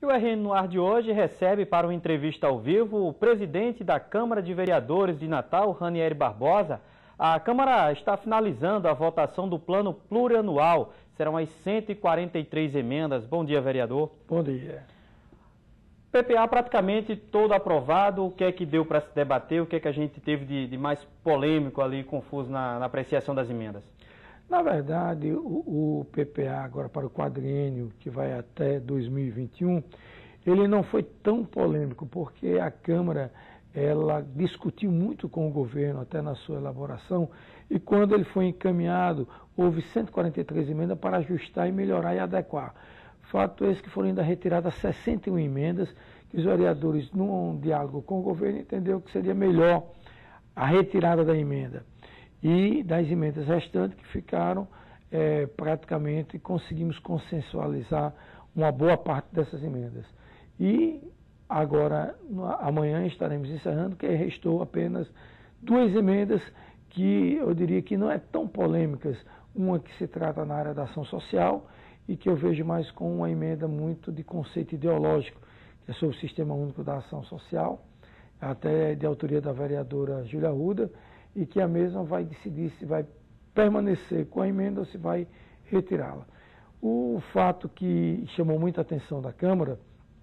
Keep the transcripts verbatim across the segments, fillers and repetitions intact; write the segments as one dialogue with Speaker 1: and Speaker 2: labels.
Speaker 1: E o R N no Ar de hoje recebe para uma entrevista ao vivo o presidente da Câmara de Vereadores de Natal, Ranieri Barbosa. A Câmara está finalizando a votação do plano plurianual. Serão as cento e quarenta e três emendas. Bom dia, vereador.
Speaker 2: Bom dia.
Speaker 1: P P A praticamente todo aprovado. O que é que deu para se debater? O que é que a gente teve de, de mais polêmico ali, confuso na, na apreciação das emendas?
Speaker 2: Na verdade, o, o P P A agora para o quadriênio, que vai até dois mil e vinte e um, ele não foi tão polêmico, porque a Câmara ela discutiu muito com o governo até na sua elaboração, e quando ele foi encaminhado, houve cento e quarenta e três emendas para ajustar e melhorar e adequar. Fato esse que foram ainda retiradas sessenta e uma emendas, que os vereadores, num diálogo com o governo, entenderam que seria melhor a retirada da emenda. E das emendas restantes que ficaram, é, praticamente conseguimos consensualizar uma boa parte dessas emendas. E agora, amanhã estaremos encerrando, que restou apenas duas emendas que eu diria que não é tão polêmicas. Uma que se trata na área da ação social e que eu vejo mais com uma emenda muito de conceito ideológico, que é sobre o Sistema Único da Ação Social, até de autoria da vereadora Júlia Arruda, e que a mesma vai decidir se vai permanecer com a emenda ou se vai retirá-la. O fato que chamou muita atenção da Câmara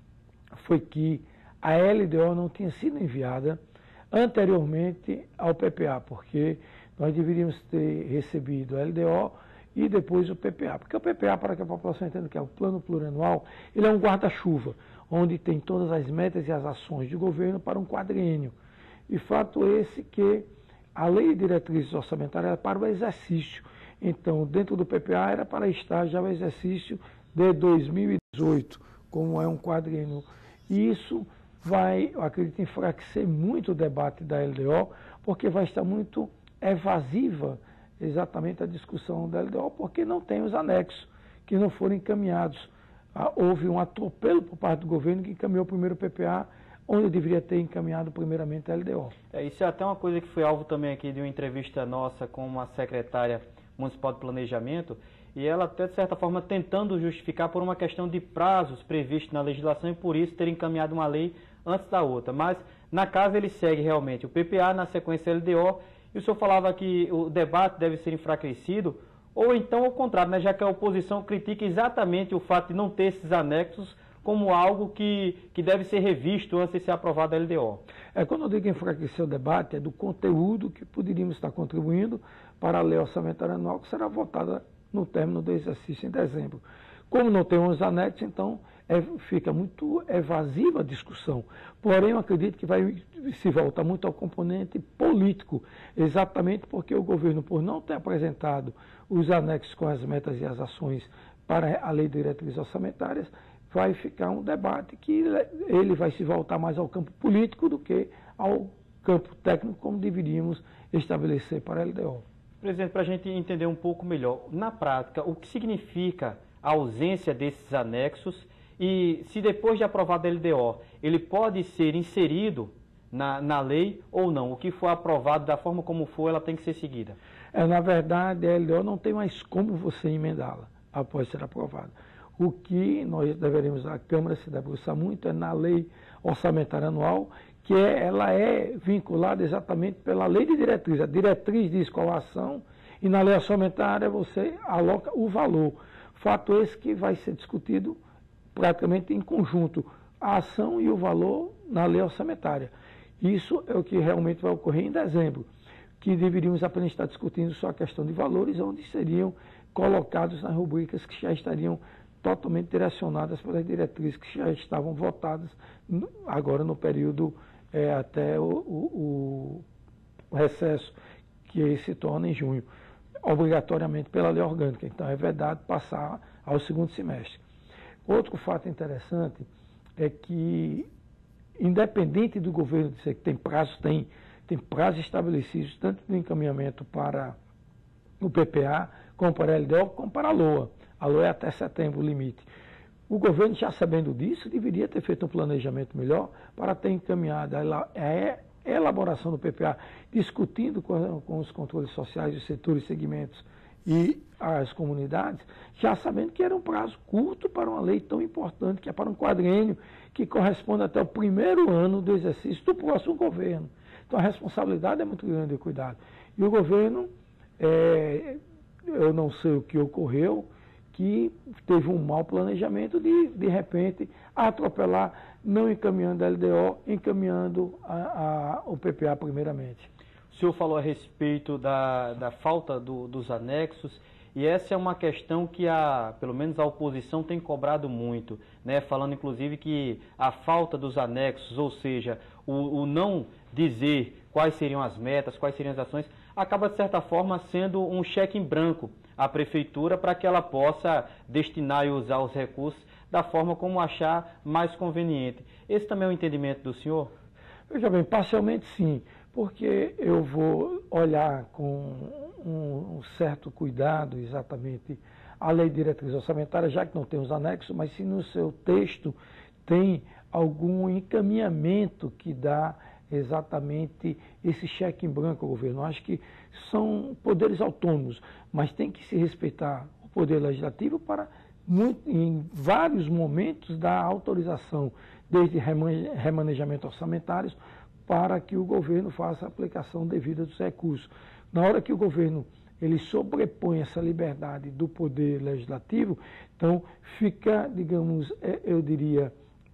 Speaker 2: foi que a L D O não tinha sido enviada anteriormente ao P P A, porque nós deveríamos ter recebido a L D O e depois o P P A. Porque o P P A, para que a população entenda que é o Plano Plurianual, ele é um guarda-chuva, onde tem todas as metas e as ações de governo para um quadriênio. E fato esse que a Lei de Diretrizes Orçamentárias era para o exercício. Então, dentro do P P A era para estar já o exercício de dois mil e dezoito, como é um quadriênio. E isso vai, eu acredito, enfraquecer muito o debate da L D O, porque vai estar muito evasiva exatamente a discussão da L D O, porque não tem os anexos que não foram encaminhados. Houve um atropelo por parte do governo que encaminhou primeiro o P P A, onde deveria ter encaminhado primeiramente a L D O.
Speaker 1: É, isso é até uma coisa que foi alvo também aqui de uma entrevista nossa com uma secretária municipal de planejamento, e ela até de certa forma tentando justificar por uma questão de prazos previstos na legislação e por isso ter encaminhado uma lei antes da outra. Mas na casa ele segue realmente o P P A, na sequência a L D O, e o senhor falava que o debate deve ser enfraquecido, ou então ao contrário, né, já que a oposição critica exatamente o fato de não ter esses anexos como algo que, que deve ser revisto antes de ser aprovada a L D O.
Speaker 2: É, quando eu digo enfraquecer o debate, é do conteúdo que poderíamos estar contribuindo para a lei orçamentária anual, que será votada no término do exercício em dezembro. Como não tem os anexos, então é, fica muito evasiva a discussão. Porém, eu acredito que vai se voltar muito ao componente político, exatamente porque o governo, por não ter apresentado os anexos com as metas e as ações para a lei de diretrizes orçamentárias, vai ficar um debate que ele vai se voltar mais ao campo político do que ao campo técnico, como deveríamos estabelecer para a L D O.
Speaker 1: Presidente, para a gente entender um pouco melhor, na prática, o que significa a ausência desses anexos e se depois de aprovada a L D O, ele pode ser inserido na, na lei ou não? O que for aprovado, da forma como for, ela tem que ser seguida?
Speaker 2: É, na verdade, a L D O não tem mais como você emendá-la após ser aprovada. O que nós deveríamos, a Câmara se debruçar muito, é na lei orçamentária anual, que é, ela é vinculada exatamente pela lei de diretriz. A diretriz diz qual a ação e na lei orçamentária você aloca o valor. Fato esse que vai ser discutido praticamente em conjunto, a ação e o valor na lei orçamentária. Isso é o que realmente vai ocorrer em dezembro, que deveríamos apenas estar discutindo só a questão de valores, onde seriam colocados nas rubricas que já estariam totalmente direcionadas pelas diretrizes que já estavam votadas no, agora no período é, até o, o, o recesso, que se torna em junho, obrigatoriamente pela lei orgânica. Então é vedado passar ao segundo semestre. Outro fato interessante é que, independente do governo dizer que tem prazo, tem, tem prazos estabelecidos, tanto no encaminhamento para o P P A, como para a L D O, como para a LOA. A LOA é até setembro o limite. O governo, já sabendo disso, deveria ter feito um planejamento melhor para ter encaminhado a elaboração do P P A, discutindo com, com os controles sociais dos setores e segmentos e às comunidades, já sabendo que era um prazo curto para uma lei tão importante, que é para um quadriênio, que corresponde até o primeiro ano do exercício do próximo governo. Então a responsabilidade é muito grande e cuidado. E o governo, é, eu não sei o que ocorreu, que teve um mau planejamento de, de repente, atropelar, não encaminhando a L D O, encaminhando a, a, o P P A primeiramente.
Speaker 1: O senhor falou a respeito da, da falta do, dos anexos, e essa é uma questão que, a, pelo menos, a oposição tem cobrado muito, né? Falando, inclusive, que a falta dos anexos, ou seja, o, o não dizer quais seriam as metas, quais seriam as ações, acaba, de certa forma, sendo um cheque em branco à Prefeitura para que ela possa destinar e usar os recursos da forma como achar mais conveniente. Esse também é o entendimento do senhor?
Speaker 2: Veja bem, parcialmente sim, porque eu vou olhar com um, um certo cuidado exatamente a lei de diretriz orçamentária, já que não tem os anexos, mas se no seu texto tem algum encaminhamento que dá exatamente esse cheque em branco ao governo. Eu acho que são poderes autônomos, mas tem que se respeitar o poder legislativo para, muito, em vários momentos, dar autorização, desde remanejamento orçamentários, para que o governo faça a aplicação devida dos recursos. Na hora que o governo ele sobrepõe essa liberdade do poder legislativo, então fica, digamos, eu diria,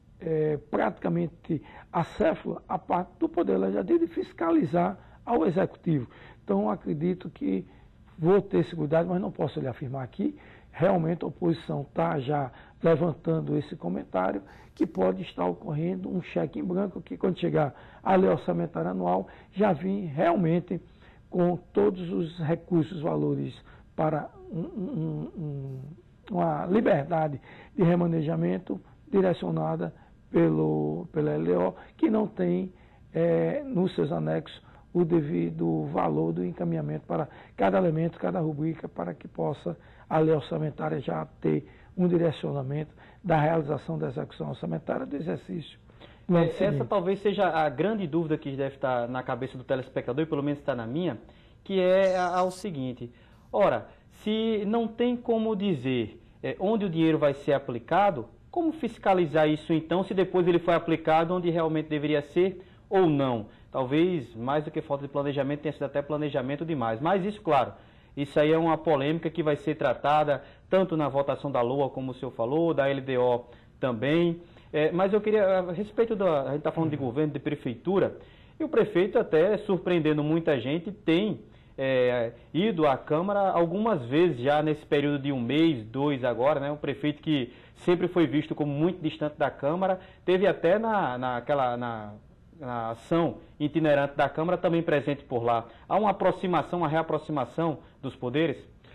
Speaker 2: É, praticamente acéfala a parte do Poder Legislativo de fiscalizar ao Executivo. Então, acredito que vou ter esse cuidado, mas não posso lhe afirmar aqui. Realmente, a oposição está já levantando esse comentário que pode estar ocorrendo um cheque em branco que, quando chegar a lei orçamentária anual, já vem realmente com todos os recursos, valores para um, um, um, uma liberdade de remanejamento direcionada pelo, pela L D O, que não tem é, nos seus anexos o devido valor do encaminhamento para cada elemento, cada rubrica, para que possa a lei orçamentária já ter um direcionamento da realização da execução orçamentária do exercício.
Speaker 1: É, essa talvez seja a grande dúvida que deve estar na cabeça do telespectador, e pelo menos está na minha, que é a, a, o seguinte: ora, se não tem como dizer é, onde o dinheiro vai ser aplicado, como fiscalizar isso então, se depois ele foi aplicado onde realmente deveria ser ou não? Talvez, mais do que falta de planejamento, tenha sido até planejamento demais. Mas isso, claro, isso aí é uma polêmica que vai ser tratada tanto na votação da L O A, como o senhor falou, da L D O também. É, mas eu queria, a respeito da, a gente está falando de governo, de prefeitura, e o prefeito, até surpreendendo muita gente, tem é, ido à Câmara algumas vezes já nesse período de um mês, dois agora, né? Um prefeito que sempre foi visto como muito distante da Câmara, teve até na, naquela, na, na ação itinerante da Câmara também presente por lá. Há uma aproximação, uma reaproximação dos poderes?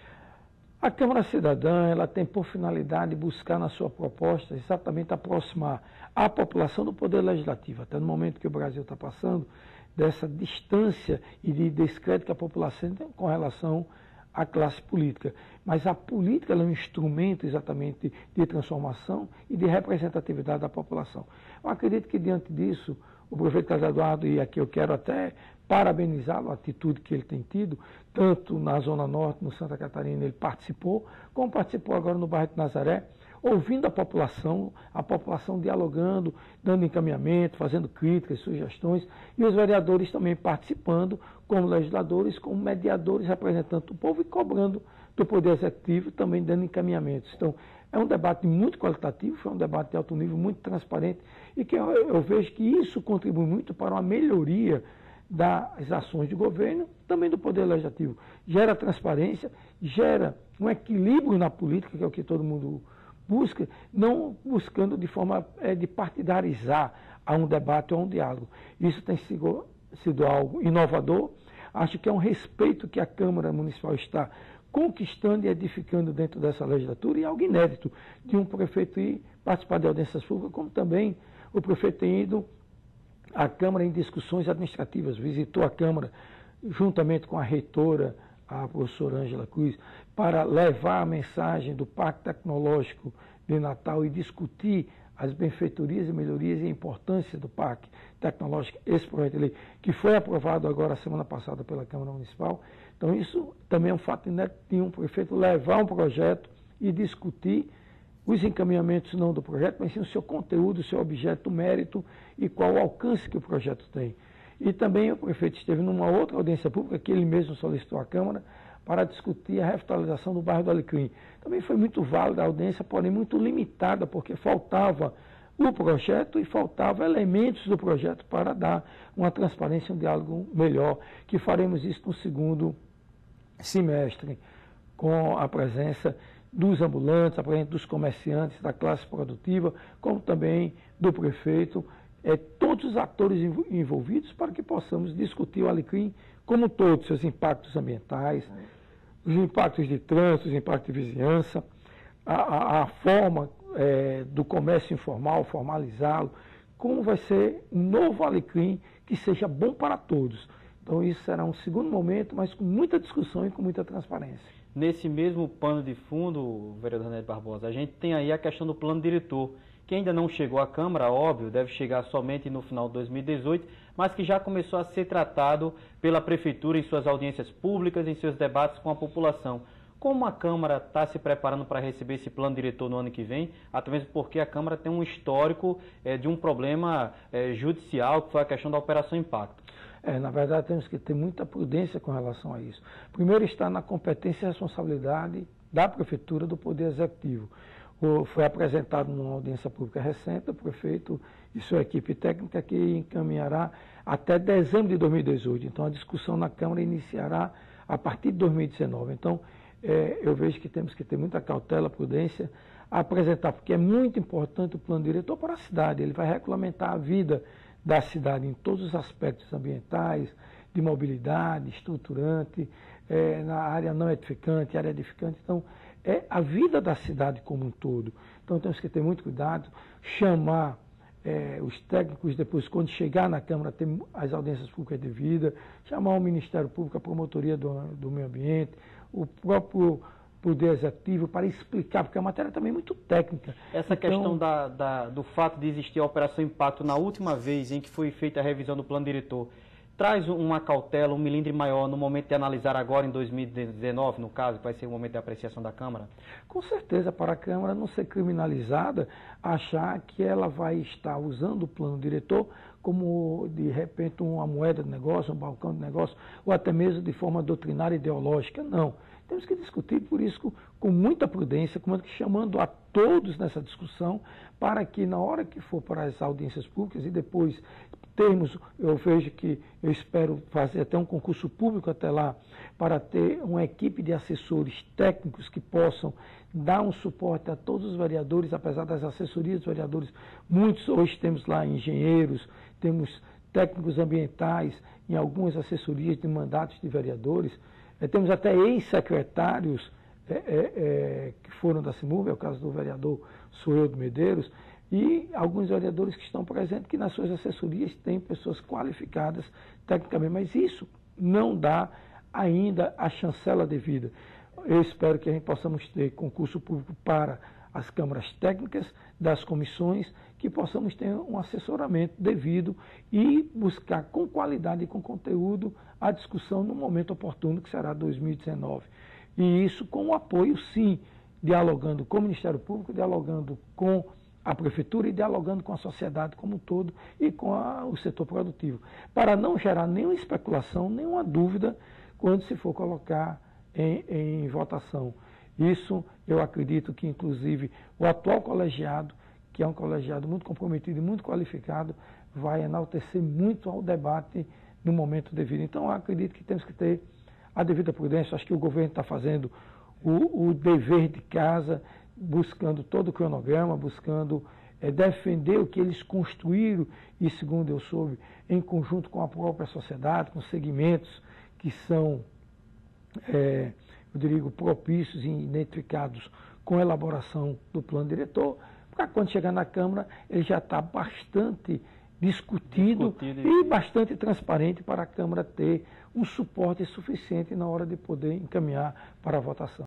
Speaker 2: A Câmara Cidadã, ela tem por finalidade buscar na sua proposta exatamente aproximar a população do poder legislativo, até no momento que o Brasil está passando, dessa distância e de descrédito que a população tem com relação à classe política. Mas a política ela é um instrumento exatamente de transformação e de representatividade da população. Eu acredito que diante disso, o prefeito Carlos Eduardo, e aqui eu quero até parabenizá-lo, a atitude que ele tem tido, tanto na Zona Norte, no Santa Catarina, ele participou, como participou agora no bairro de Nazaré, ouvindo a população, a população dialogando, dando encaminhamento, fazendo críticas, sugestões, e os vereadores também participando como legisladores, como mediadores, representando o povo e cobrando do Poder Executivo, também dando encaminhamentos. Então, é um debate muito qualitativo, foi um debate de alto nível, muito transparente, e que eu, eu vejo que isso contribui muito para uma melhoria das ações de governo, também do Poder Legislativo. Gera transparência, gera um equilíbrio na política, que é o que todo mundo busca, não buscando de forma é, de partidarizar a um debate ou a um diálogo. Isso tem sido, sido algo inovador. Acho que é um respeito que a Câmara Municipal está conquistando e edificando dentro dessa legislatura, e algo inédito de um prefeito ir participar de audiências públicas, como também o prefeito tem ido à Câmara em discussões administrativas, visitou a Câmara juntamente com a reitora, a professora Ângela Cruz, para levar a mensagem do Parque Tecnológico de Natal e discutir as benfeitorias e melhorias e a importância do Parque Tecnológico, esse projeto de lei, que foi aprovado agora a semana passada pela Câmara Municipal. Então isso também é um fato inédito de um prefeito levar um projeto e discutir os encaminhamentos não do projeto, mas sim o seu conteúdo, o seu objeto, o mérito e qual o alcance que o projeto tem. E também o prefeito esteve numa outra audiência pública que ele mesmo solicitou à Câmara para discutir a revitalização do bairro do Alecrim. Também foi muito válida a audiência, porém muito limitada, porque faltava o projeto e faltava elementos do projeto para dar uma transparência, um diálogo melhor, que faremos isso no segundo semestre, com a presença dos ambulantes, a presença dos comerciantes, da classe produtiva, como também do prefeito, é, todos os atores envolvidos para que possamos discutir o Alecrim como todos, seus impactos ambientais, os impactos de trânsito, os impactos de vizinhança, a, a, a forma é, do comércio informal, formalizá-lo, como vai ser um novo Alecrim que seja bom para todos. Então isso será um segundo momento, mas com muita discussão e com muita transparência.
Speaker 1: Nesse mesmo pano de fundo, vereador Neto Barbosa, a gente tem aí a questão do plano diretor, que ainda não chegou à Câmara, óbvio, deve chegar somente no final de dois mil e dezoito, mas que já começou a ser tratado pela Prefeitura em suas audiências públicas, em seus debates com a população. Como a Câmara está se preparando para receber esse plano diretor no ano que vem, até mesmo porque a Câmara tem um histórico é, de um problema é, judicial, que foi a questão da Operação Impacto?
Speaker 2: É, na verdade, temos que ter muita prudência com relação a isso. Primeiro está na competência e responsabilidade da Prefeitura, do Poder Executivo. O, foi apresentado numa audiência pública recente, o prefeito e sua equipe técnica, que encaminhará até dezembro de dois mil e dezoito. Então, a discussão na Câmara iniciará a partir de dois mil e dezenove. Então, é, eu vejo que temos que ter muita cautela, prudência, a apresentar, porque é muito importante o plano diretor para a cidade. Ele vai regulamentar a vida da cidade em todos os aspectos ambientais, de mobilidade, estruturante, é, na área não edificante, área edificante. Então, é a vida da cidade como um todo. Então, temos que ter muito cuidado, chamar é, os técnicos depois, quando chegar na Câmara, ter as audiências públicas devidas, chamar o Ministério Público, a Promotoria do, do Meio Ambiente, o próprio Poder Executivo, para explicar, porque a matéria também é muito técnica.
Speaker 1: Essa
Speaker 2: então,
Speaker 1: questão da, da, do fato de existir a Operação Impacto na última vez em que foi feita a revisão do plano diretor, traz uma cautela, um milindre maior no momento de analisar agora em dois mil e dezenove, no caso, que vai ser o momento de apreciação da Câmara?
Speaker 2: Com certeza, para a Câmara não ser criminalizada, achar que ela vai estar usando o plano diretor como, de repente, uma moeda de negócio, um balcão de negócio, ou até mesmo de forma doutrinária e ideológica. Não. Temos que discutir, por isso, com, com muita prudência, chamando a todos nessa discussão, para que na hora que for para as audiências públicas e depois termos, eu vejo que eu espero fazer até um concurso público até lá, para ter uma equipe de assessores técnicos que possam dar um suporte a todos os vereadores, apesar das assessorias dos vereadores, muitos, hoje temos lá engenheiros, temos técnicos ambientais, em algumas assessorias de mandatos de vereadores, é, temos até ex-secretários é, é, é, que foram da CIMUV, é o caso do vereador Soeldo Medeiros, e alguns vereadores que estão presentes, que nas suas assessorias têm pessoas qualificadas tecnicamente, mas isso não dá ainda a chancela devida. Eu espero que a gente possamos ter concurso público para as câmaras técnicas das comissões, que possamos ter um assessoramento devido e buscar com qualidade e com conteúdo a discussão no momento oportuno, que será dois mil e dezenove. E isso com o apoio, sim, dialogando com o Ministério Público, dialogando com a Prefeitura e dialogando com a sociedade como um todo e com a, o setor produtivo, para não gerar nenhuma especulação, nenhuma dúvida quando se for colocar em, em votação. Isso eu acredito que, inclusive, o atual colegiado, que é um colegiado muito comprometido e muito qualificado, vai enaltecer muito ao debate no momento devido. Então, eu acredito que temos que ter a devida prudência. Acho que o governo está fazendo o, o dever de casa, buscando todo o cronograma, buscando é, defender o que eles construíram e, segundo eu soube, em conjunto com a própria sociedade, com segmentos que são, é, eu diria, propícios e identificados com a elaboração do plano diretor, para quando chegar na Câmara ele já está bastante discutido, discutido e bastante transparente para a Câmara ter um suporte suficiente na hora de poder encaminhar para a votação.